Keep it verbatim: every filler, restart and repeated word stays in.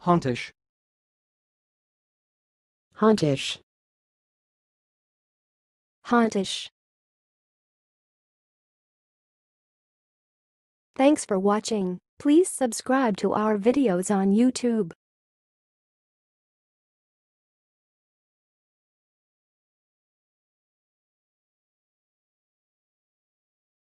hontish, hontish, hontish. Thanks for watching. Please subscribe to our videos on YouTube.